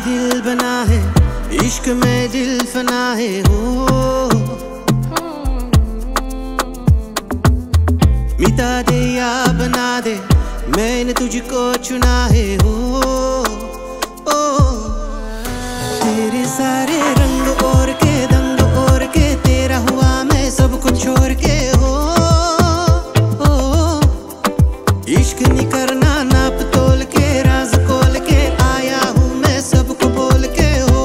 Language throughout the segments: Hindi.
दिल बना है, इश्क में दिल फना है हो। मिटा दे या बना दे, मैंने तुझको चुना है हो। तेरे सारे रंग और के दंग और के, तेरा हुआ मैं सब कुछ छोड़ के हो। इश्क नहीं करना नाप तोल के, राज खोल के आया हूँ मैं सबको बोल के हो।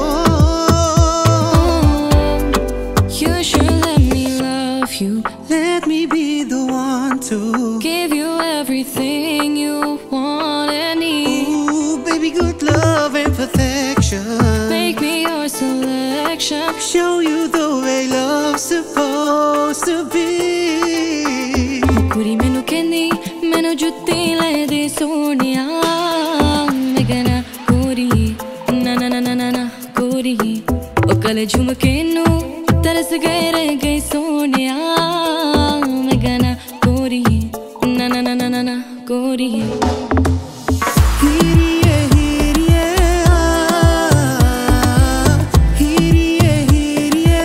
You should let me love you, Let me be the one to give you everything you want and need. ooh, baby, good love and perfection. Make me your selection. Show you the way love's supposed to be. कुड़ी मैनू कहंदी मैनू जुत्ती ले दे सोनिया। मैं कहना कोरी ना ना ना ना ना ना कोरी, ओ कल झुमके नू तरस गए रह गई सोनिया। मैं कहना कोरी ना ना ना ना ना ना कोरी। Hiriye, hiriye, hiriye, hiriye,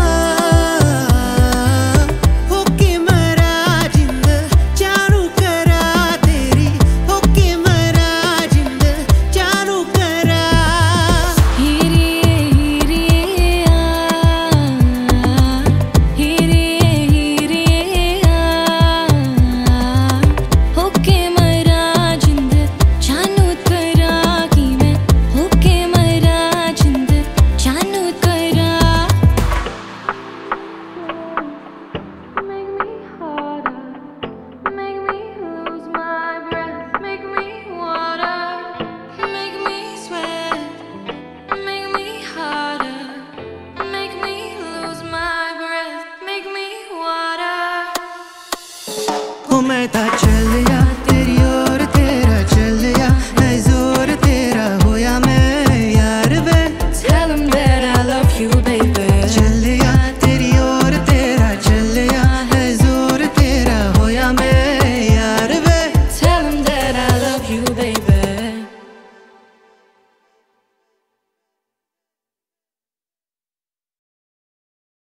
होके मरा जिंद जानू करा तेरी, होके मरा जिंद जानू करा। हिरिए हिरिए हिरिए हिरिए होके मरा जिंद जानू करा कि मैं होके मरा जिंद जानू करा। Make me harder, make me lose my breath, make me water, make me sweat, make me harder, make me lose my breath, make me water. ओ मैं था चल या